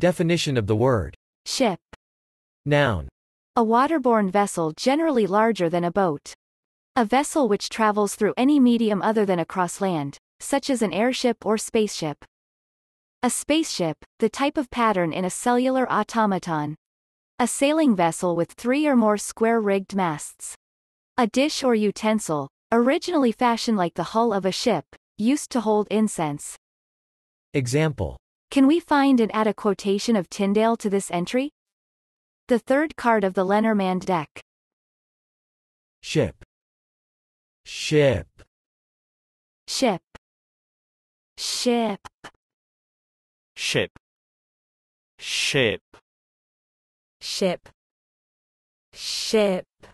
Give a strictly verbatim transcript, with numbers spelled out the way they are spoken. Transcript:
Definition of the word. Ship. Noun. A waterborne vessel generally larger than a boat. A vessel which travels through any medium other than across land, such as an airship or spaceship. A spaceship, the type of pattern in a cellular automaton. A sailing vessel with three or more square-rigged masts. A dish or utensil, originally fashioned like the hull of a ship, used to hold incense. Example. Can we find and add a quotation of Tyndale to this entry? The third card of the Lenormand deck. Ship. Ship. Ship. Ship. Ship. Ship. Ship. Ship.